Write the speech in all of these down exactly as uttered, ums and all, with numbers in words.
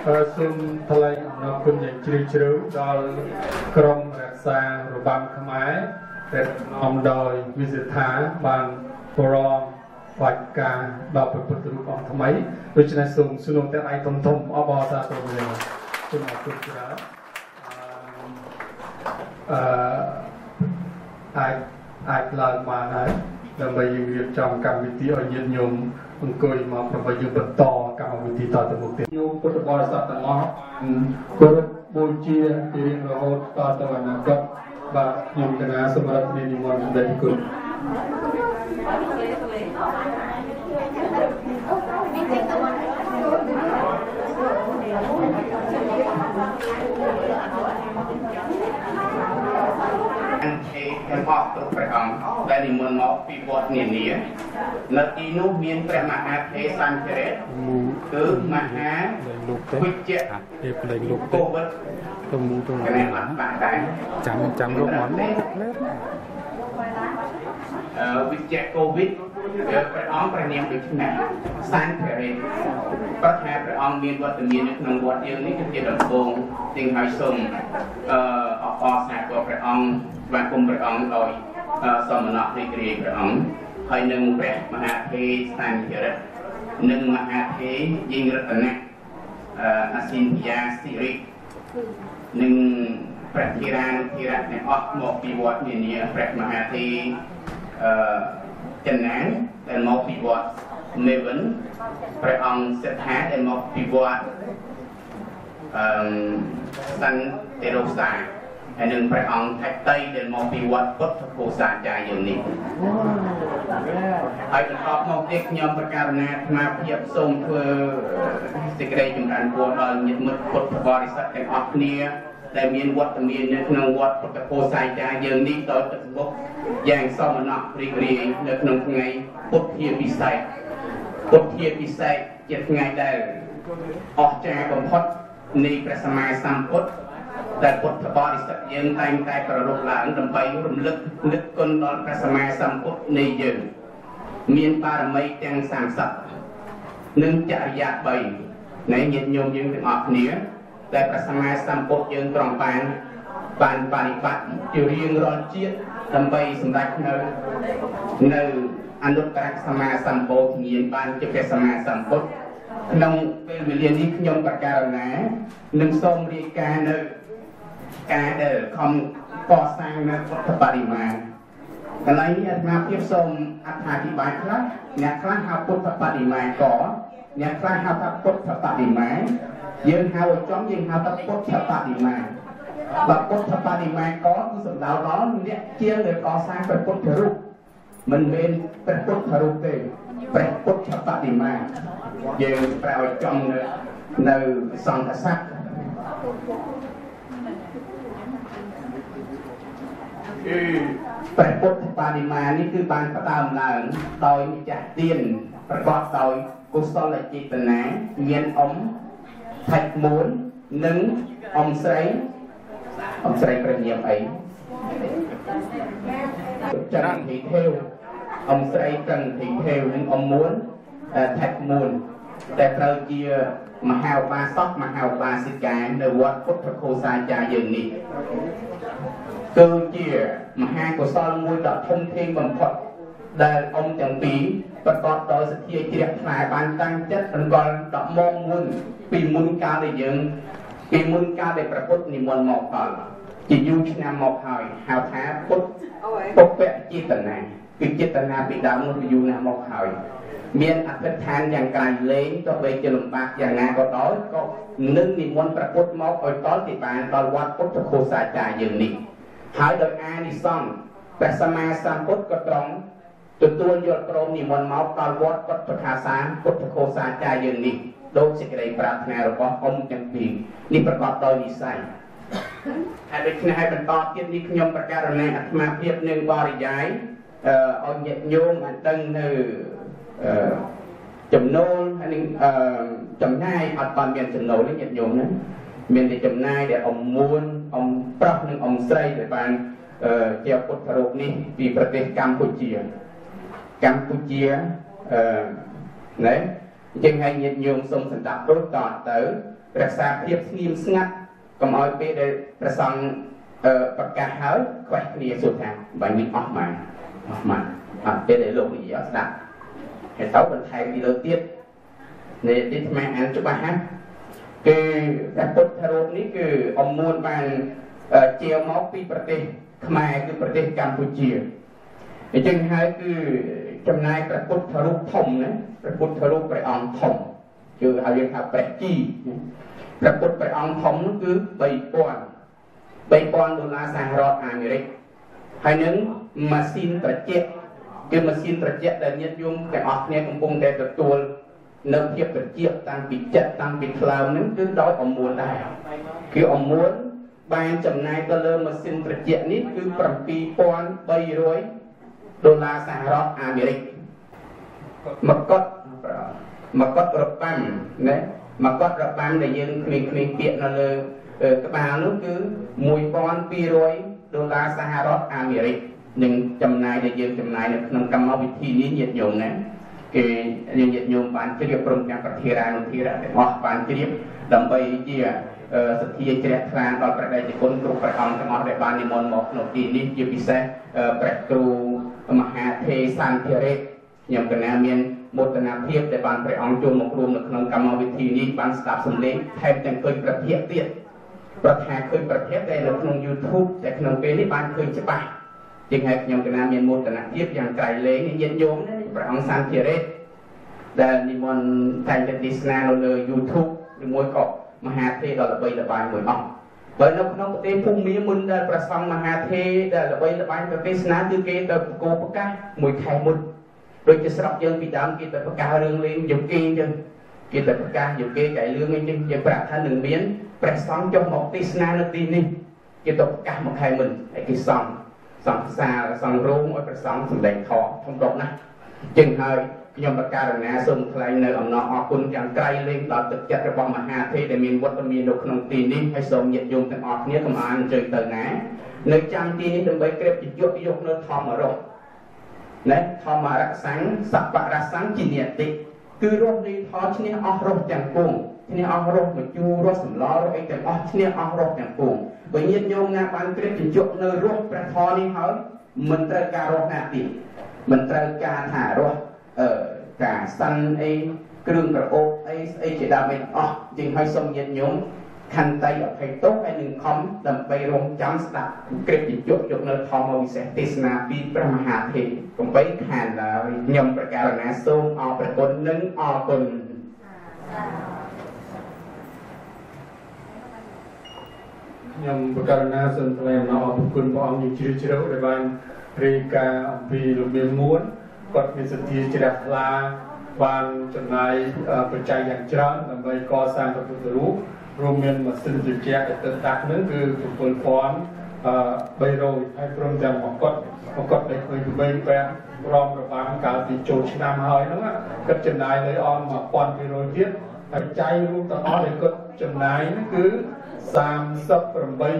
សូមថ្លែងអំណរគុណយ៉ាងជ្រាលជ្រៅដល់ក្រុមរក្សារបាំខ្មែរដែលនាំដោយវិសិដ្ឋាបានប្រងបាច់ការដល់ពុទ្ធរូបអង្គថ្មីដូច្នេះសូមស្នងតែឯកធំធំអបអរសាទរវិញសូមអរគុណច្រើនអឺអាចអាចឡើងបានហើយដើម្បីយើងរៀបចំកម្មវិធីឲ្យញាតិញោមអង្គុយមកប្រពៃយើងបន្តកម្មវិធីតទៅមុខទៀតញោមពុទ្ធបរិស័ទទាំងអស់គោរពបូជាពីរៀងរហូតតទៅអនាគតបាទខ្ញុំកណាសម្រាប់និមន្តសម្ដេចគុណទាំងអស់គ្រប់ព្រះអង្គដែលនិមន្តមកពីវត្តនានានៅទីនោះមានព្រះមហាថេរសង្ឃរៈគឺមហាវិជ្ជៈទេផ្លេងលោកទេទៅមូទៅណាអត់បាក់ដែរចាំចាំលោកមកអឺវិជ្ជៈកូវីដព្រះអង្គព្រះនាមដូចនេះសង្ឃរៈប្រថាព្រះអង្គមានវត្តមាននៅក្នុងវត្តយើងនេះគឺជាដំបូងជាងហើយសូមអឺអបអរសាទរព្រះអង្គបានគុំព្រះអង្គដោយសមណរីករាយព្រះអង្គហើយនឹងព្រះមហាថេរសង្ឃរៈនិងមហាថេរយិងរតនៈអសិនយាសិរិនិងព្រះធិរានុធិរៈទាំងអស់មកពីវត្តនានាព្រះមហាថេរអឺចិនណាដែលមកពីវត្តមេវិនព្រះអង្គសិទ្ធាដែលមកពីវត្តអឺសាន់ទេរ៉ូសាហើយនឹងព្រះអង្គថៃតៃដែលមកពីវត្តពុទ្ធគោសាចារ្យយើងនេះហើយបន្តមកទៀតខ្ញុំប្រកាសណាអាត្មាភាពសូមធ្វើសេចក្តីចម្រើនពរដល់ញាតិមិត្តពុទ្ធបរិស័ទទាំងអស់គ្នាដែលមានវត្តមាននៅក្នុងវត្តពុទ្ធគោសាចារ្យយើងនេះដោយទឹកមុខយ៉ាងសមណរីករាយនៅក្នុងថ្ងៃពុទ្ធាពិសេសពុទ្ធាពិសេសជាថ្ងៃដែលអស្ចារ្យបំផុតនៃព្រះសម្មាសម្ពុទ្ធដែលពុទ្ធបរិស័ទយើងតែងតែប្ររពឡើងដើម្បីរំលឹកនឹកគុណដល់ព្រះសម្មាសម្ពុទ្ធនៃយើងមានបារមីទាំងសាមសិបនិងចរិយាបីនៃញាតិញោមយើងទាំងអស់គ្នាដែលព្រះសម្មាសម្ពុទ្ធយើងទ្រង់បានបានបរិបត្តិជារៀងរាល់ជាតិដើម្បីសម្រេចនៅនៅអនុត្តរសម្មាសម្ពោធញ្ញាណបានជាព្រះសម្មាសម្ពុទ្ធក្នុងពេលវេលានេះខ្ញុំប្រកាសណានឹងសូមរាយការណ៍នៅការដែលខំកសាងនៅពុទ្ធបរិមាកន្លែងនេះអាត្មាភាពសូមអត្ថាធិប្បាយខ្លះអ្នកខ្លះហៅពុទ្ធបរិមាកអ្នកខ្លះហៅថាពុទ្ធបរិមាយើងហៅឲ្យចំយើងហៅថាពុទ្ធបរិមាបើពុទ្ធបរិមាកគឺសំដៅដល់អ្នកជាងដែលកសាងព្រះពុទ្ធរូបមិនមែនព្រះពុទ្ធរូបទេព្រះពុទ្ធបរិមាយើងប្រែឲ្យចំនៅនៅសង្ឃស័ក្តិព្រះពុទ្ធបរិមានេះគឺបានផ្ដើមឡើងដោយម្ចាស់ទានប្រកបដោយកុសលចេតនាមានអ៊ំថៃមួននិងអ៊ំស្រីអ៊ំស្រីព្រះនាមអីចរន្តធីទេវអ៊ំស្រីចរន្តធីទេវនិងអ៊ំមួនថៃមួនដែលត្រូវជាមហាឧបាសកមហាឧបាសិកានៅវត្តពុទ្ធគោសាចារ្យយើងនេះគឺជាមហាកុសលមួយដ៏ធំធេងបំផុតដែលអ៊ំទាំងពីរប្រកបដោយសទ្ធាជ្រះថ្លាបានតាំងចិត្តរំកល់ដល់មកមុនពីមុនកាលដែលយើងពីមុនកាលដែលព្រះពុទ្ធនិមន្តមកដល់ជាយូរឆ្នាំមកហើយហៅថាពុទ្ធពុព្វចេតនាគឺចេតនាពីដើមនោះយូរណាស់មកហើយមានអធិដ្ឋានយ៉ាងក្រៃលែងទោះបីជាលំបាកយ៉ាងណាក៏ដោយក៏នឹងនិមន្តព្រះពុទ្ធមកឲ្យតល់ទីបានដល់វត្តពុទ្ធគោសាចារ្យយើងនេះហើយដោយអានិសង្ឃព្រះសម្មាសម្ពុទ្ធក៏ទ្រង់ទទួលយល់ព្រមនិមន្តមកដល់វត្តពុទ្ធខាសាពុទ្ធគោសាចារ្យយើងនេះដោយសេចក្តីប្រាថ្នារបស់អ៊ំទាំងពីរនេះប្រកបដោយនិស្ស័យហើយដូច្នេះហើយបន្តទៀតនេះខ្ញុំប្រកាសណាអាត្មាភាពនឹងបរិយាយអឺឲ្យញាតិញោមបានដឹងនៅអឺចំណូលហើយនឹងអឺចំណាយអត់បានមានចំណូលទេញាតិញោមណាមានតែចំណាយដែលអ៊ំមួនអ៊ំប្រុសនិងអ៊ំស្រីដែលបានអឺជាពុទ្ធរូបនេះពីប្រទេសកម្ពុជាកម្ពុជាអឺណែអញ្ចឹងហើយញាតិញោមសូមសម្ដាប់ព្រោះតទៅអរក្សាភាពស្ងៀមស្ងាត់កុំឲ្យពេលដែលប្រសង់ប្រកាសហើយខ្វះគ្នាសួរថាបាញ់វិញអស់ម៉ានអស់ម៉ានអត់ពេលដែលលោកនិយាយអត់ស្ដាប់ហើយទៅបន្ថែមពីលើទៀតនេះទីថ្មអានច្បាស់ណាគឺព្រះពុទ្ធរូបនេះគឺអមមួនបានជាមកពីប្រទេសខ្មែរគឺប្រទេសកម្ពុជាអញ្ចឹងហើយគឺចំណាយព្រះពុទ្ធរូបធំណាព្រះពុទ្ធរូបព្រះអង្គធំគឺហៅយើងថាព្រះជីព្រះពុទ្ធព្រះអង្គធំនោះគឺបីពាន់ដុល្លារសហរដ្ឋអាមេរិកហើយនឹងម៉ាស៊ីនត្រជាក់គឺម៉ាស៊ីនត្រជាក់ដែលញាតិញោមទាំងអស់គ្នាកំពុងតែទទួលនៅភាពត្រជាក់តាំងពីចិត្តតាំងពីថ្លើមហ្នឹងគឺដោយអមួនដែរគឺអមួនបានចំណាយទៅលើម៉ាស៊ីនត្រជាក់នេះគឺbảy nghìn ba trămដុល្លារសហរដ្ឋអាមេរិកមកុដមកុដរបាំណាមកុដរបាំដែលយើងគ្មានគ្មានពាក្យនៅលើក្បាលនោះគឺmột nghìn hai trămដុល្លារសហរដ្ឋអាមេរិកនឹងចំណាយដែលយើងចំណាយនៅក្នុងកម្មវិធីនេះញាតិញោមណាគេយើងញាតិញោមបានជ្រាបព្រមទាំងប្រធារានុធារៈទាំងអស់បានជ្រាបដើម្បីជាសទ្ធាជ្រះថ្លាដល់ព្រះដេចគុណគ្រប់ព្រះអង្គទាំងអស់ដែលបាននិមន្តមកក្នុងទីនេះជាពិសេសព្រះគ្រូមហាថេសន្ធារៈខ្ញុំកណាមានមោទនភាពដែលបានព្រះអង្គចូលមករួមនៅក្នុងកម្មវិធីនេះបានស្ដាប់សំឡេងថែមទាំងឃើញប្រធានទៀតប្រធានឃើញប្រធានដែលនៅក្នុង YouTube តែក្នុងពេលនេះបានឃើញច្បាស់ជាងហើយខ្ញុំកណាមានមោទនភាពយ៉ាងក្រៃលែងញាតិញោមនេះព្រះអង្គសន្ធារៈដែលនិមន្តតែងតែទេសនានៅលើ YouTube ឬមួយក៏មហាថេរដ៏ល្បីល្បាញមួយអង្គបើនៅក្នុងប្រទេសភូមាមុនដែលប្រសង់មហាថេរដែលល្បីល្បាញទៅទេសនាគឺគេទៅប្រកោប្រកាសមួយខែមុនដូចជាស្រុកយើងពីដើមគេទៅប្រកាសរឿងលេងយកគេអញ្ចឹងគេទៅប្រកាសយកគេកែរឿងអីនេះយើងប្រាប់ថានឹងមានព្រះសង្ឃចុះមកទេសនានៅទីនេះគេទៅប្រកាសមួយខែមុនហើយគេសង់សង្ឃសាលសង្ឃរោងឲ្យព្រះសង្ឃសម្ដែងធម៌ធំដុំណាស់ចឹងហើយខ្ញុំបការណាសូមថ្លែងនៅអំណរអគុណយ៉ាងក្រៃលែងដល់ទឹកចិត្តរបស់មហាថេរដែលមានវត្តមាននៅក្នុងទីនេះហើយសូមញាតិញោមទាំងអស់គ្នាកុំអានអញ្ជើញទៅណានៅចាំទីនេះដើម្បីក្រេបជាយកយកនៅធម្មរស់ណាធម្មរស័ងសពរស័ងជានិតិគឺរស់នៃធម៌ឈ្នះអស់រស់ទាំងពួងឈ្នះអស់រស់មកជួរស់សម្លរស់អីទាំងអស់ឈ្នះអស់រស់ទាំងពួងបើញាតិញោមណាបានក្រេបជាយកនៅរស់ព្រះធម៌នេះហើយមិនត្រូវការរស់ណាទៀតមិនត្រូវការថារស់អឺការសាន់អីគ្រឿងក្រអូបអីស្អីជាដើមឯអស់ជាងឲ្យសូមញាតិញោមខន្តីអភ័យទោសហើយនឹងខំដើម្បីរងចាំស្ដាប់ក្រឹតជាយកយកនៅធម្មវិសេសទេសនាពីព្រះមហាថេរកុំបីខានឡើយខ្ញុំប្រកាសណាសូមអរព្រះគុណនិងអរគុណខ្ញុំប្រកាសណាសូមថ្លែងអំណរអរគុណព្រះអង្គជាជ្រាលជ្រៅដែលបានរាយការណ៍អំពីរបៀបមួយគាត់មានសទ្ធាជ្រះថ្លាបានចំណាយបច្ច័យយ៉ាងច្រើនដើម្បីកសាងព្រះពុទ្ធរូបរួមមានម៉ាស៊ីនត្រជាក់ទឹកដាក់នឹងគឺbảy nghìn ba trămហើយព្រមទាំងមកគាត់មកគាត់ដែលឃើញបីបែបរំរបាំកាលពីចូលឆ្នាំហើយហ្នឹងគាត់ចំណាយលើអស់một nghìn hai trămទៀតហើយចៃរួមទាំងអស់ដែលគាត់ចំណាយគឺ 38,500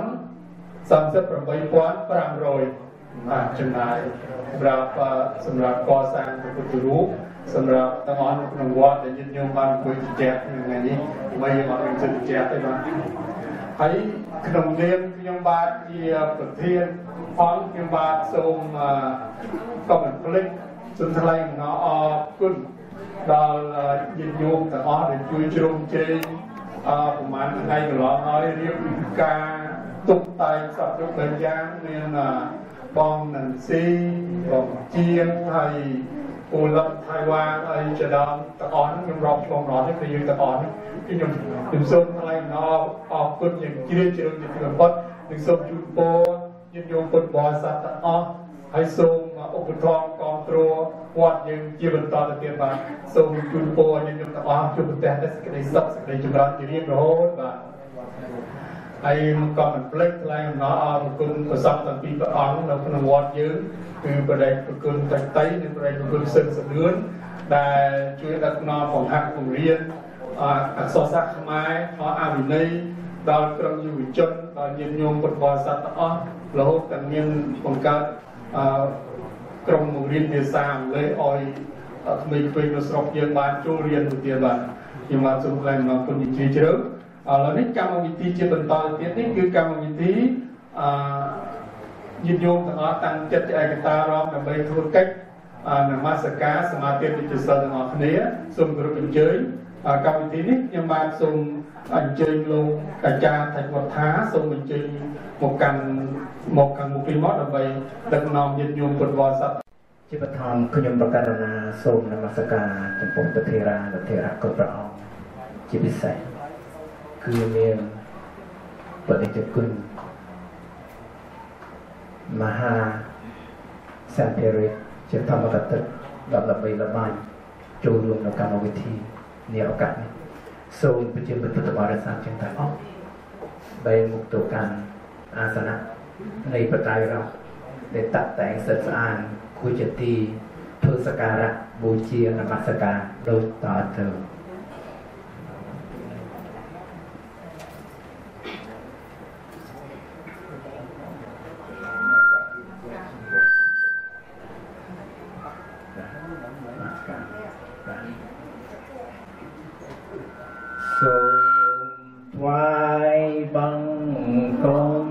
បាទចំណាយសម្រាប់សម្រាប់កសាងព្រះពុទ្ធរូបសម្រាប់ទាំងអស់ក្នុងវត្តដែលញាតិញោមបានអង្គុយជជែកថ្ងៃនេះដើម្បីយើងអត់មានជជែកទេបាទហើយក្នុងនាមខ្ញុំបាទជាប្រធានអង្គខ្ញុំបាទសូមក៏មិនភ្លេចសូមថ្លែងអំណរអរគុណដល់ញាតិញោមទាំងអស់ដែលជួយជ្រោមជ្រែងអឺប្រហែលថ្ងៃកន្លងហើយរៀបការទុកតែងសពគ្រប់បែបយ៉ាងមានបងនឹងស៊ីបងជាងហើយពូលឹកថៃវ៉ានហើយចដងទាំងអស់ខ្ញុំរាប់ឆ្លងរត់នេះគឺយើងទាំងអស់នេះខ្ញុំខ្ញុំសូមថ្លែងអំណរអរគុណយ៉ាងជ្រាលជ្រៅជាទីបំផុតនិងសូមជូនពរញាតិញោមពុទ្ធបរិស័ទទាំងអស់ហើយសូមឧបត្ថម្ភគ្រប់គ្រងវត្តយើងជាបន្តទៅទៀតបាទសូមជូនពរញាតិញោមទាំងអស់ជួបប្រទះតែសេចក្តីសុខសេចក្តីចម្រើនជារៀងរហូតបាទហើយក៏មិនភ្លេចថ្លែងអំណរអរគុណព្រះសង្ឃទាំងពីរព្រះអង្គនៅក្នុងវត្តយើងគឺព្រះដេចប្រគុណតៃតៃនិងព្រះដេចប្រគុណសឹងសំឿនដែលជួយដឹកនាំបង្ហាត់បង្រៀនអក្សរសាស្ត្រខ្មែរអអវិន័យដល់ក្រុមយុវជនដល់ញាតិញោមពុទ្ធបរិស័ទទាំងអស់រហូតដល់មានបង្កើតក្រុមបង្រៀនភាសាអង់គ្លេសឲ្យក្មេងៗនៅស្រុកយើងបានចូលរៀនទៅទៀតបាទខ្ញុំបានសូមថ្លែងអំណរគុណជាជ្រាលជ្រៅឥឡូវនេះកម្មវិធីជាបន្តទៀតនេះគឺកម្មវិធីអឺញាតិញោមទាំងអស់តាំងចិត្តឯកតារំដើម្បីធ្វើកិច្ចនមស្ការសមាធិវិទ្យាសិលទាំងអស់គ្នាសូមគោរពអញ្ជើញកម្មវិធីនេះខ្ញុំបានសូមអញ្ជើញលោកអាចារ្យថៃវត្ថាសូមអញ្ជើញមកកាន់មកកាន់មុខនេះមកដើម្បីដឹកនាំញាតិញោមពុទ្ធបរិស័ទជាបឋមខ្ញុំប្រកាសណាសូមនមស្ការចំពោះព្រះធេរានុធេរៈគ្រប់ព្រះអង្គជាពិសេសគឺមានបដិជគុណមហាសន្តិរិទ្ធជាធម្មកតិដល់ល្បីល្បាញចូលរួមនៅកម្មវិធីនេះឱកាសនេះសូមប្រជាពុទ្ធបរិស័ទទាំងអស់បែរមុខទៅកាន់អាសនៈនៃបត្រៃរកដែលតាក់តែងសិទ្ធស្អាតគួរជាទីធ្វើសក្ការៈបូជានមស្ការដូចតទៅសូមថ្វាយបង្គំ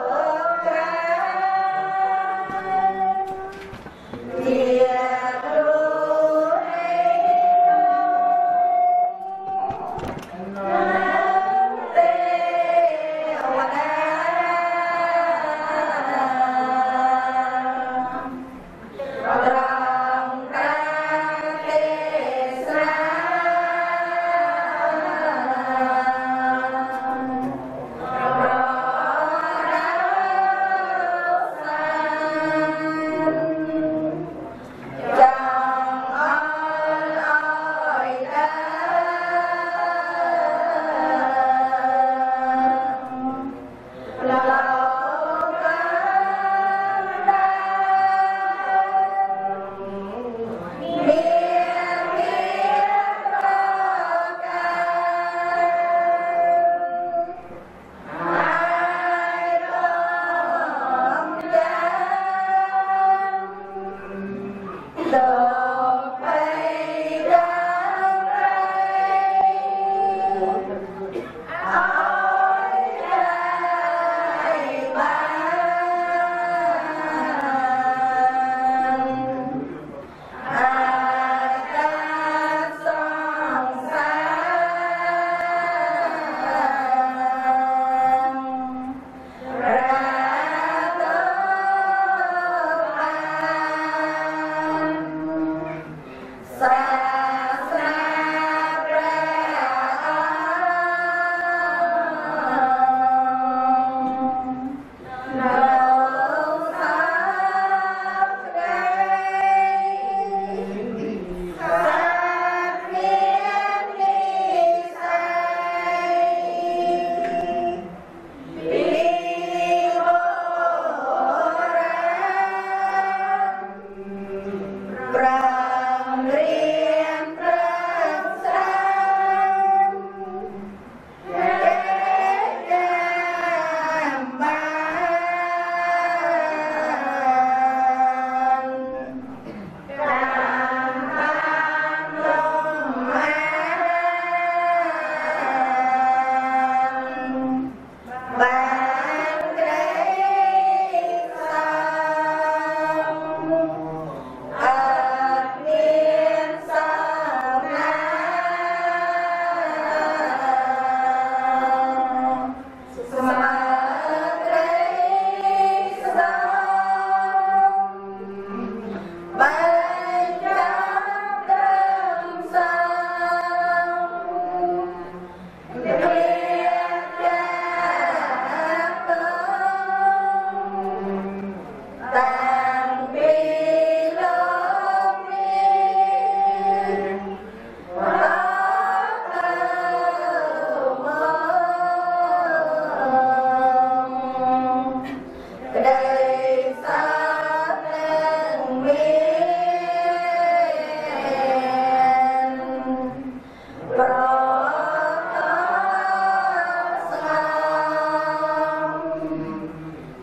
Yeah.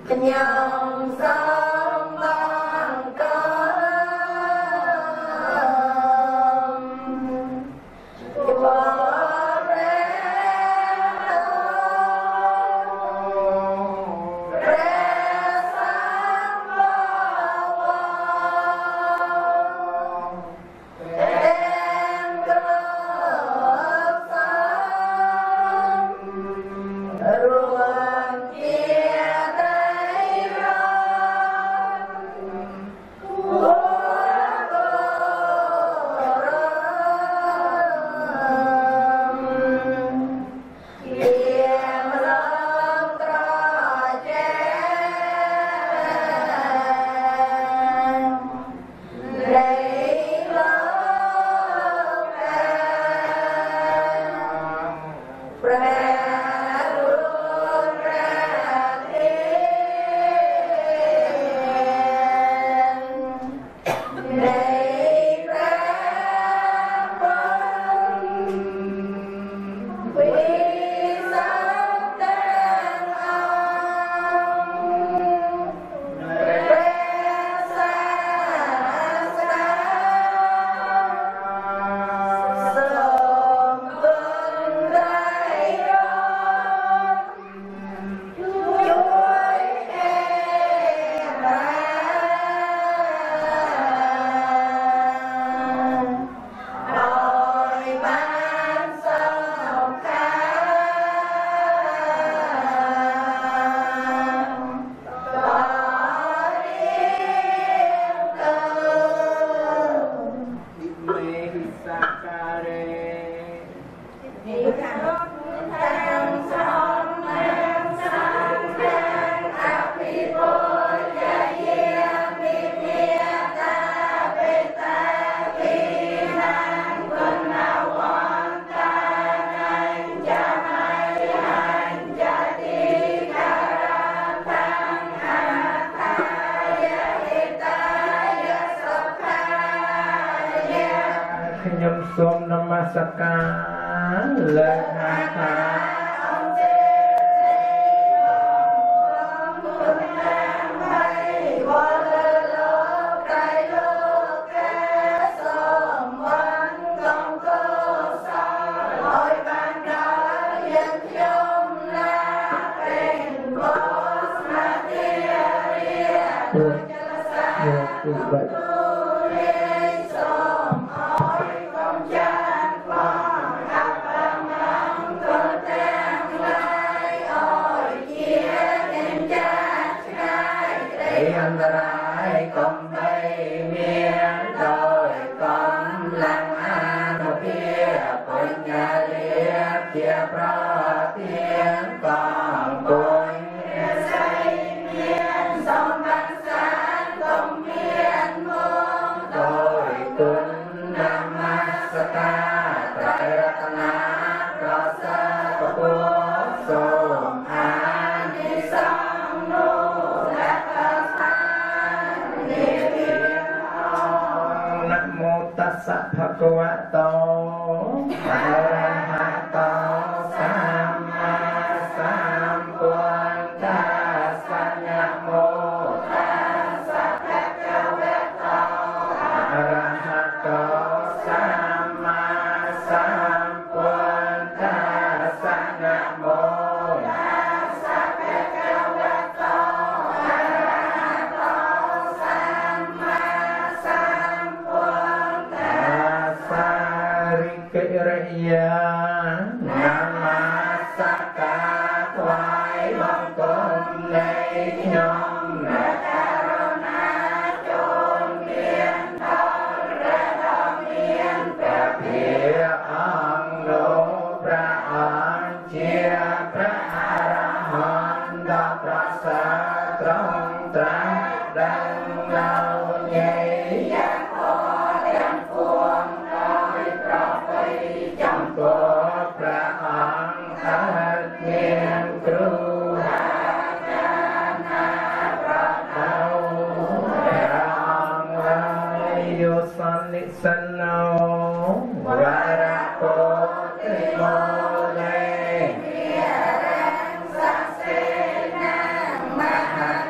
Hãy subscribe cho kênh Ghiền Mì Gõ để không bỏ lỡ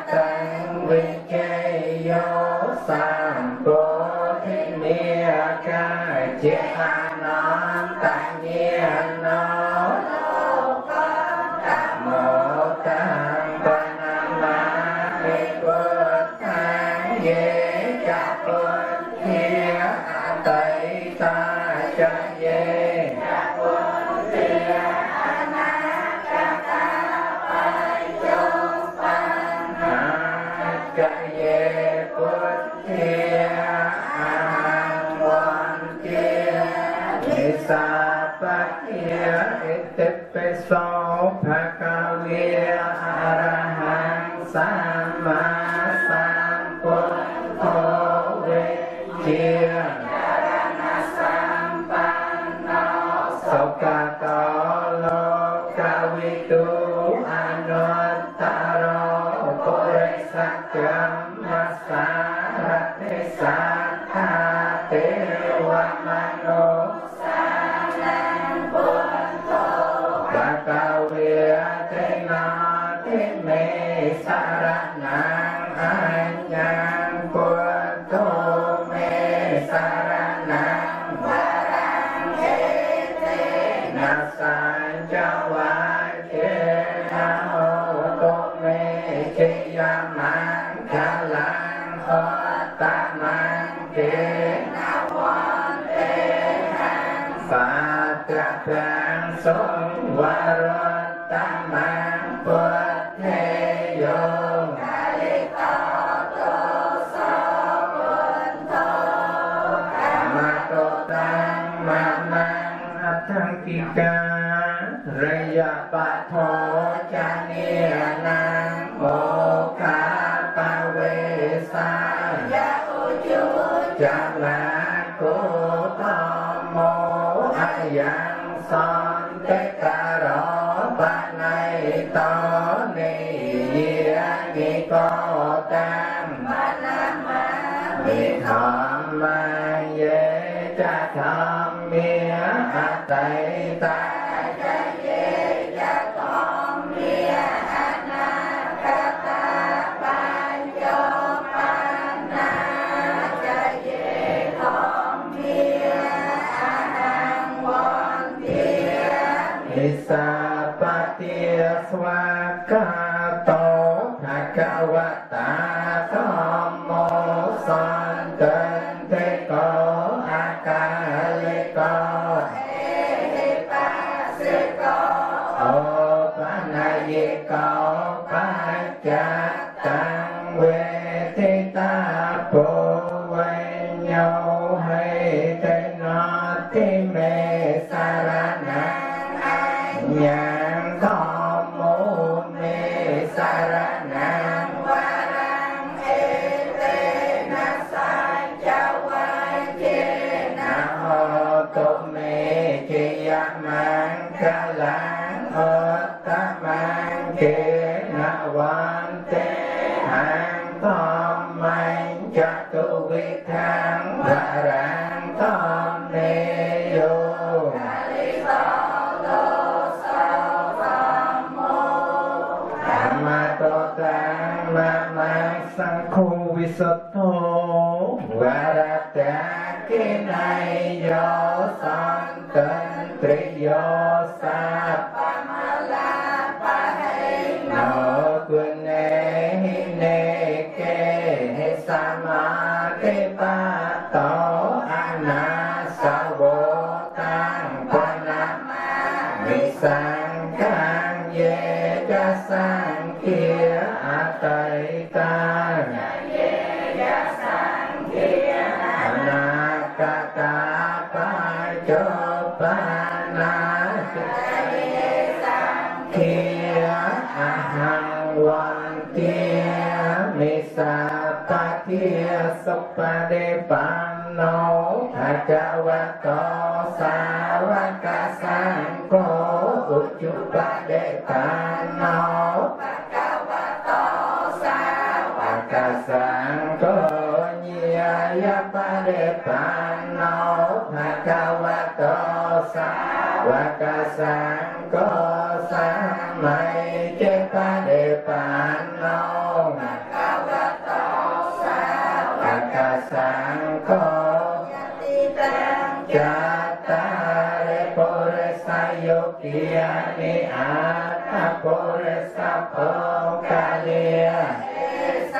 Puresa Pokalia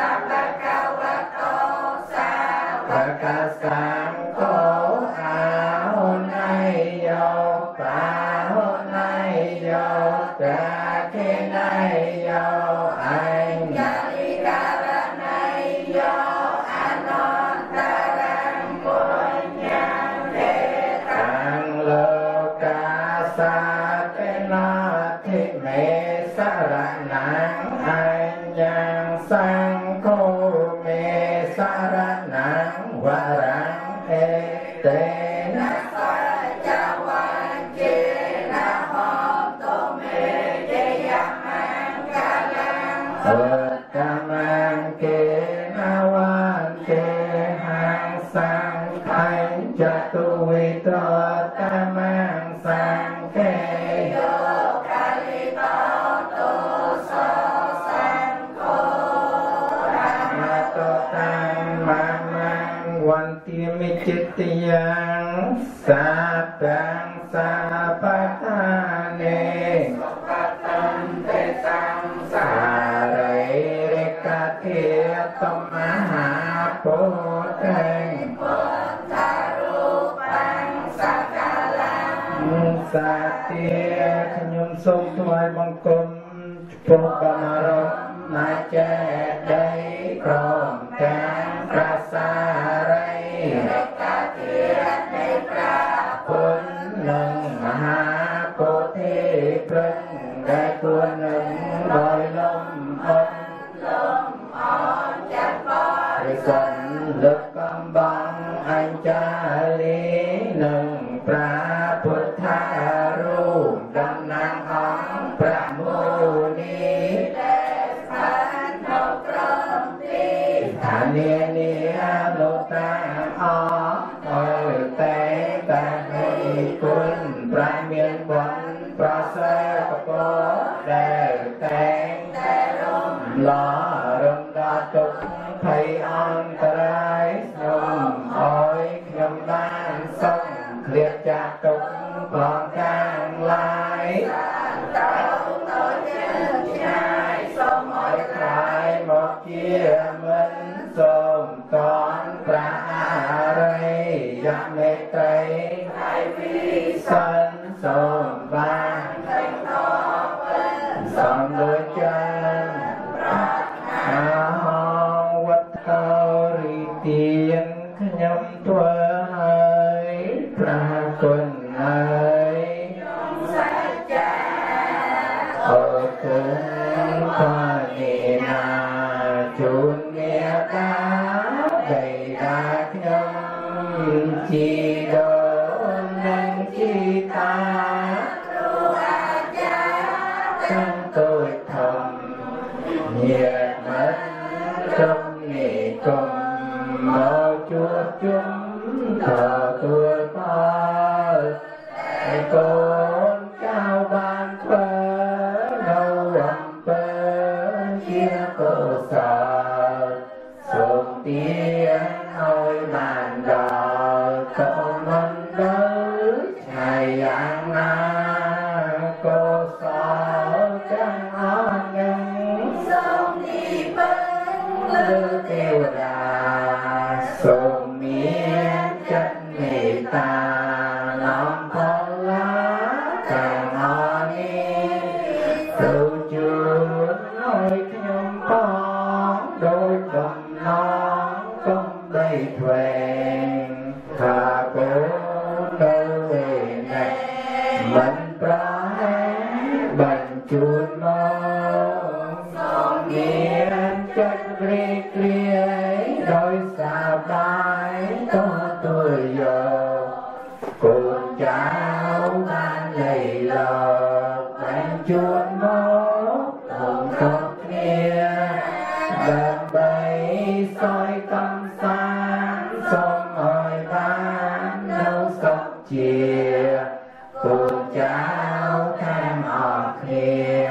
สังโฆเมสารนังวรังเอเตนะสัจวันเจนะหอมโตเมเจยมังกาลังเอตมังเกนะวันเจหังสังไขจตุวิโตตมังสังเกโยกาลิโตโตโสสังโฆรัมโตตังมังมังวันติมิจิตยังสัพพังสัพพทาเนสุปตันเตสังสาเรเรกะเทตมหาโพธิพุทธรูปังสักการังสัตเตียขยมทรงถวายบังคมพระบรมรมมาแจกได้พร้อมกันพระสารีเรกะเทในพระพุทธหนึ่งมหาโพธิพฤกษ์ได้ควรหนึ่งลอยลมอ่อนลมอ่อนจัดบริสุทธิ์ลึกกำบังอัญชลีหนึ่งพระพุทธรูปดำนางของพระมุนีและสันนกรมตีฐานเนียเนียโลตาอ๋อเออแต่แต่ให้คุณพระเมียนขวัญพระเสกโปได้แต่งแต่ลมล้อรมดาตกภัยอันตรายยมอ้อยยมบ้านส่งเคลียดจากตกปลองกลางลายเต้าโตเจือชายส่งอ้อยคลายหมอกเกี่ยมันส่งตอนพระอะไรยักเมตไตรไทยพิสันส่งบ้านแต่งทองเป็นส่งโดยจันอาวัดเกาลีเตียนขยำตัวให้พระคนให้สัจจะโอคุงพานีนาจุนเมียตาได้ดาขยำจีโดนังจีตารูอาจารย์ทั้งตัวทำเนียมันจมนี่จมมอจุดจุ่มต่อตัวพ่อไอ้โกนเจ้าบ้านเปิดเราวังเปิดเชียโกสาส่งเตียงเอาบานดอกก็มันเดินชายอย่างนาโกสาจังอ่อนยังส่งดีเปิ้งลือเทวดาส่งเมียจัดเมตตาน้อมพอละแต่นอนี้ตูจุดน้อยขยมปองโดยดำน้องก็ได้แทงข้าโกโดยในมันปลายบรรจุมองส่งเมียจัดเรียกเรียโดยสบายตัวตัวโยกูเจ้าบ้านเลยหลอกบรรจุมองผมก็เมียแบบใบซอยกำสานส่งอ้อยบ้านเราสกเจียกูเจ้าแทงออกเมีย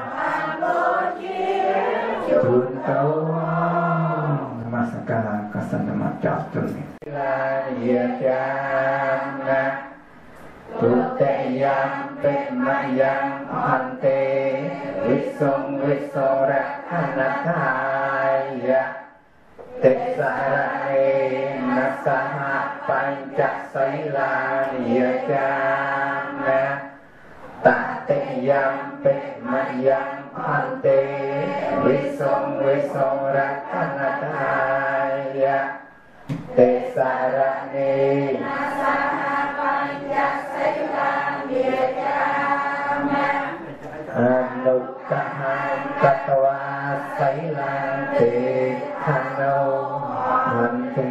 จุนเต้านมัสการกัสนมัจจับตุนลาเยียจามนะทุเตยังเป็นมายังพันเตวิสุงวิโสระอนัตถายะเตสาระเอนัสหะปัญจไสลาเยียจามนะตาเตยังเป็นมายังพันเตวิสุงวิโสระอนัตถายะเตสาระเนนัสหะปัญจไสลาเยียจามะอนุตตหังกัตวาไสลาติธโนมันติ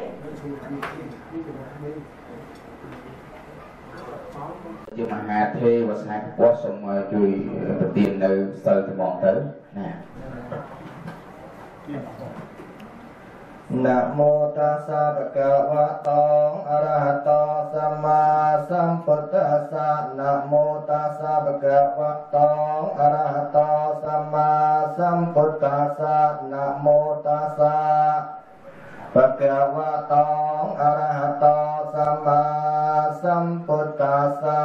ជាមហាទេវសាយពស់សូមជួយប្រទាននៅសិលត្មងទៅណាนะโมตัสสะภะคะวะโตอะระหะโตสัมมาสัมพุทธัสสะนะโมตัสสะภะคะวะโตอะระหะโตสัมมาสัมพุทธัสสะนะโมตัสสะภะคะวะโตอะระหะโตสัมมาสัมพุทธัสสะ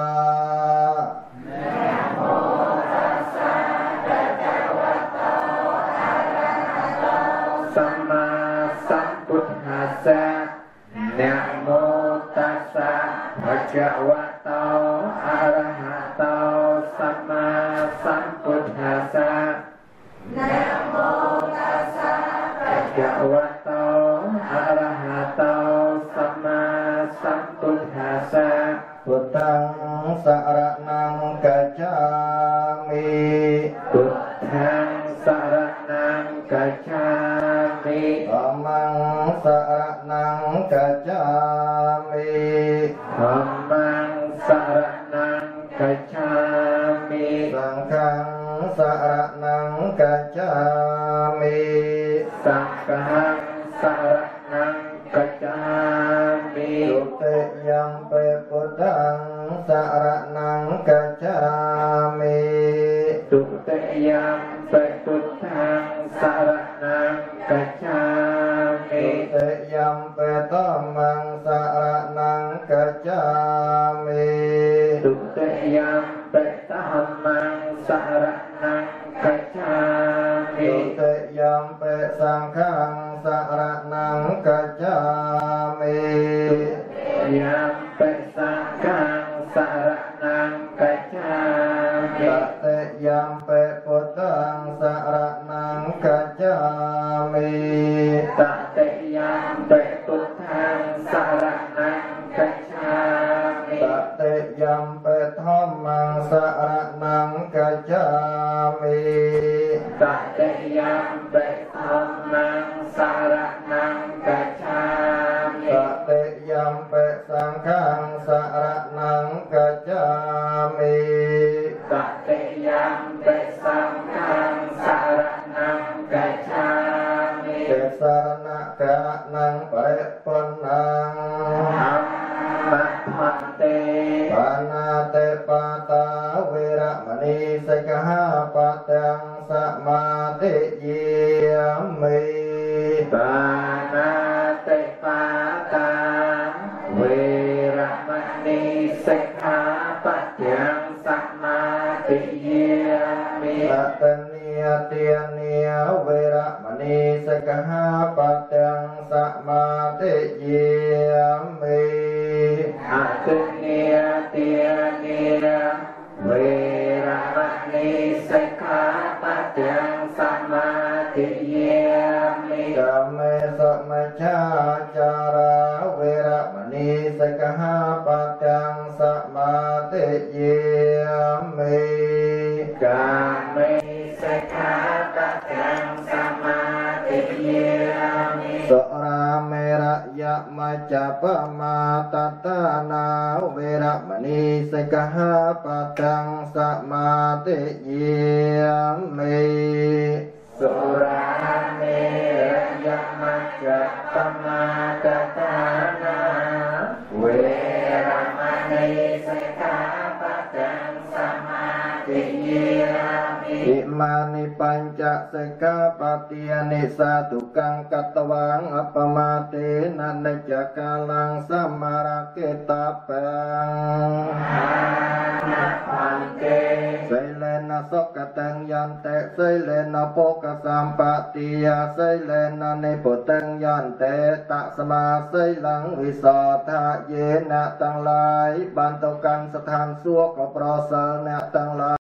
สัมมาสัมพุทธัสสะนะโมตัสสะภะคะวะโตอะระหะโตสัมมาสัมพุทธัสสะนะโมตัสสะภะคะวะโตอะระหะโตสัมมาสัมพุทธัสสะพุทธังสรณังกัจฉามิพุทธังสรณังกัจฉามิธัมมังสรณังกัจฉามิธัมมังสรณังกัจฉามิสังฆังสรณังกัจฉามิสังฆังสรณังกัจฉามิตุติยัมปิพุทธังสรณังกัจฉามิตุติยัมปิพุทธังสรณังกัจฉามิตุติยัมปิธัมมังสรณังกัจฉามิตุติยัมปิธัมมังสรณังกัจฉามิตุติยัมปิสังฆังสรณังกัจฉามิตุติยัมปิสังฆังสรณังกัจฉามิตติยัมปิพุทธังสรณังกัจฉามิตติยัมปิพุทธังสรณังกัจฉามิตติยัมปิธัมมังสรณังกัจฉามิตติยัมปิธัมมังสรณังกัจฉามิตติยัมปิสังฆังสรณังกัจฉามิตติยัมปิสังฆังสรณังกัจฉามิเตสรณะกะนังปริปุณังธัมมัทธันเตปานาเตปาตาเวระมณีสิกขาปะทังสมาธิเยมิปานาเตปาตาเวระมณีสิกขาปะทังสมาธิเยมิตัตเนียเตียเนียเวระมณีสิกขาปะทังสมาธิเยมิอัตเนียเตียเนียเวระมณีสิกขาปะทังสมาธิเยมิกัมเมสมัจฉาจาราเวระมณีสิกขาปะทังสมาธิเยมิกัมเมสิกขาปะทังสมาธิเยมิสราเมระยะมัจจปมาตตานาเวระมณีสิกขาปะทังสมาธิเยมิสุราเมระยะมัจจปมาตตานาเวระมณีสิกขาปะทังสมาธิเยมิอิมานิปัญจสิกขาปะเตียนิสาตุกังกัตตวังอัปปมาเตนะเนจกาลังสัมมาระเกตาปังพันเตไสเลนะสกตังยันเตไสเลนะโปกสัมปติยาไสเลนะเนปุตังยันเตตะสมาไสลังวิสอทะเยนะตั้งหลายบันตกันสถานสัวก็ปรอเสริญนะตั้งหลาย